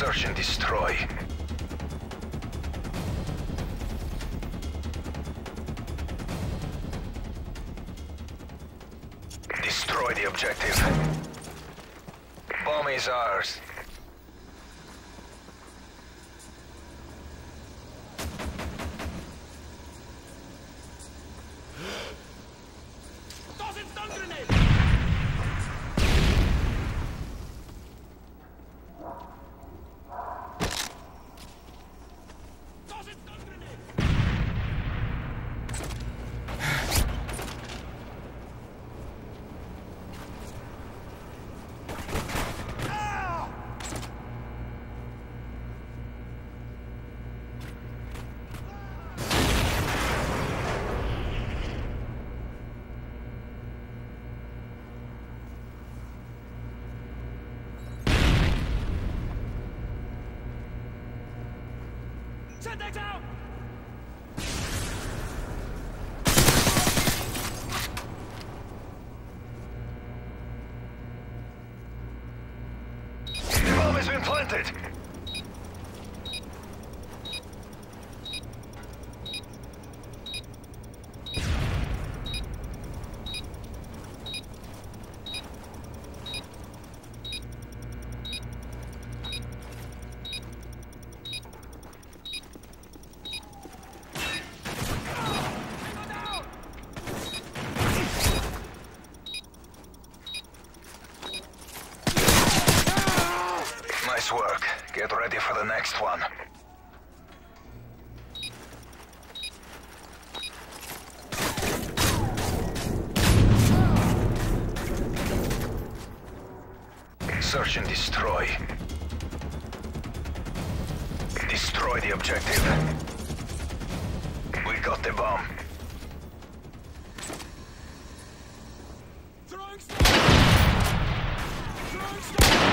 Search and destroy. Destroy the objective. Bomb is ours. Set that down! The bomb has been planted! Nice work. Get ready for the next one. Search and destroy. Destroy the objective. We got the bomb. Throwing stone! Throwing stone!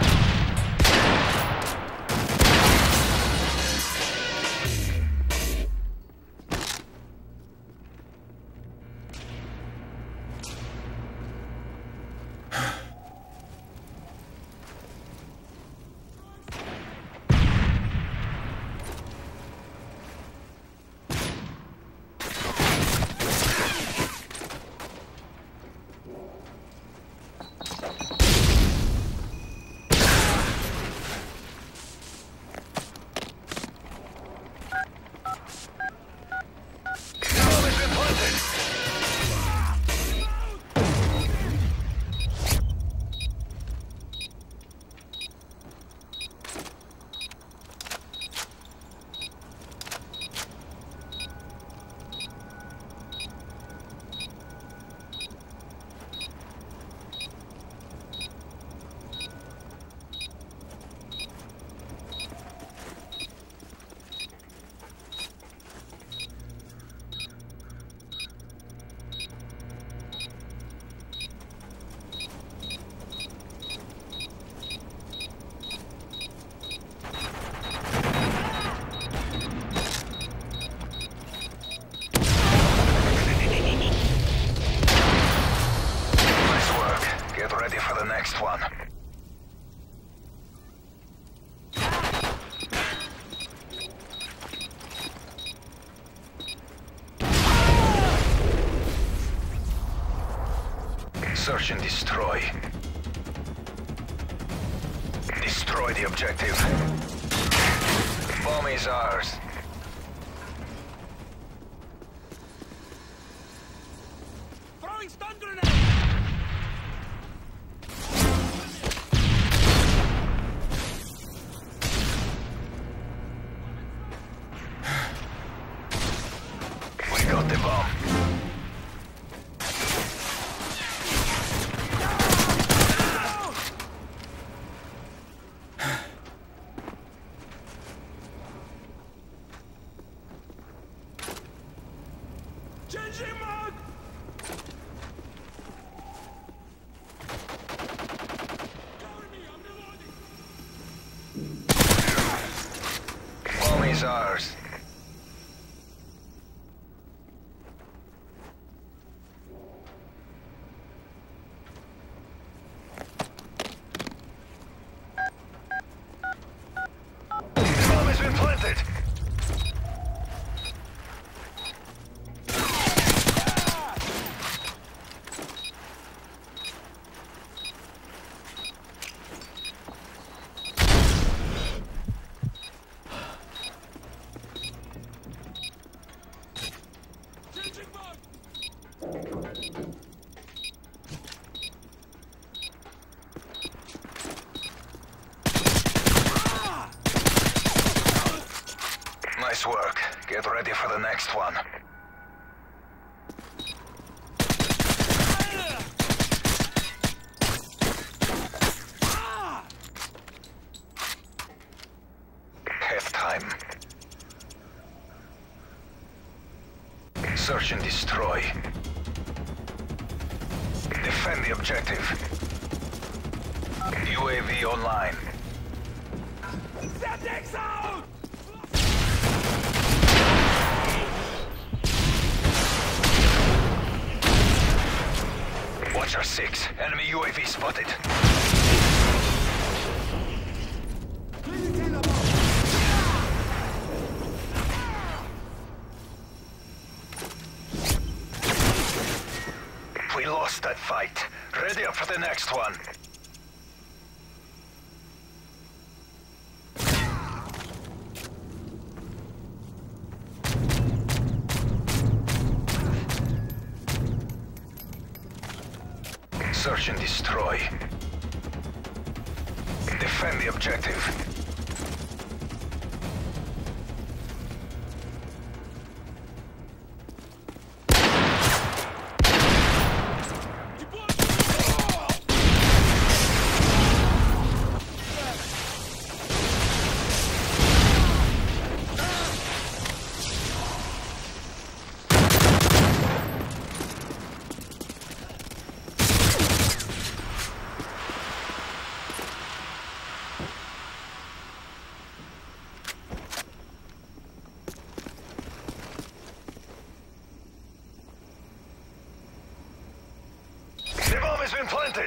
Next one. Search and destroy. Destroy the objective. Bomb is ours. Throwing stun grenade! We got the bomb. Nice work. Get ready for the next one. Half time. Search and destroy. Defend the objective. UAV online. Septic's out! Watcher 6. Enemy UAV spotted. We lost that fight. Ready up for the next one. Search and destroy. Defend the objective. The bomb has been planted.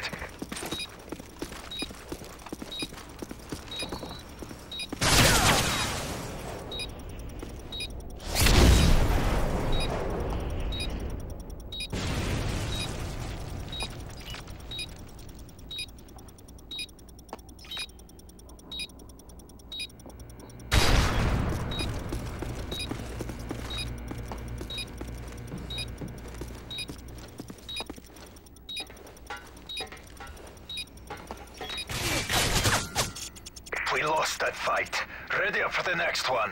We lost that fight. Ready up for the next one.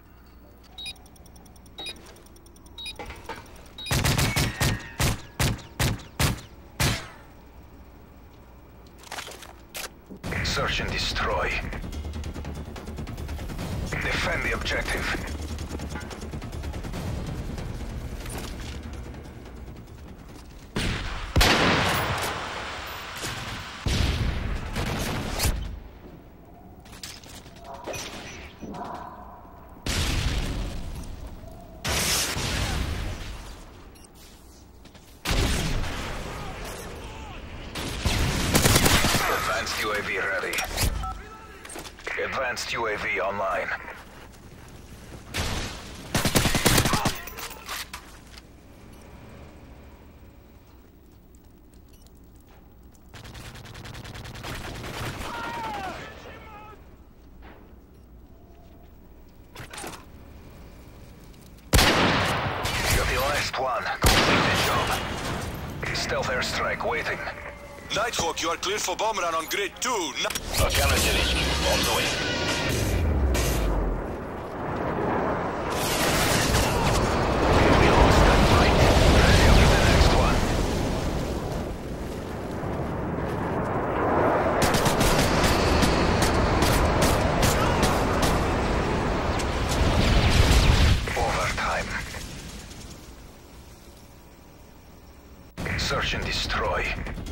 Search and destroy. Defend the objective. Advanced UAV ready. Advanced UAV online. You're the last one. Complete the job. Stealth airstrike waiting. Nighthawk, you are cleared for bomb run on grid 2. Affirmative HQ, on the way. We lost that fight. Ready up for the next one. Overtime. Search and destroy.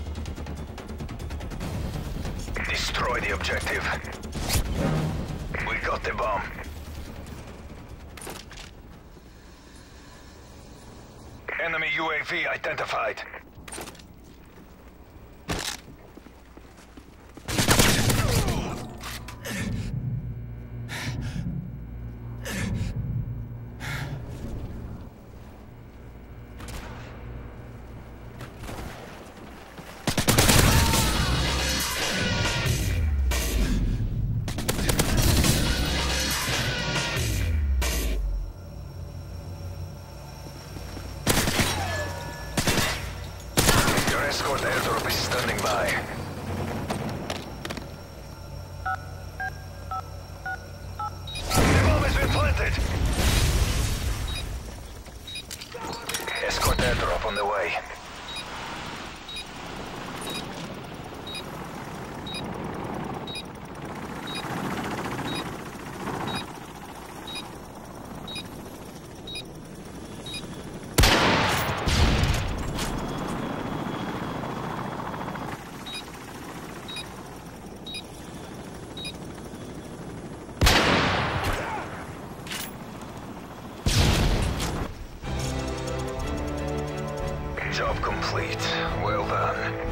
Destroy the objective. We got the bomb. Enemy UAV identified. Job complete. Well done.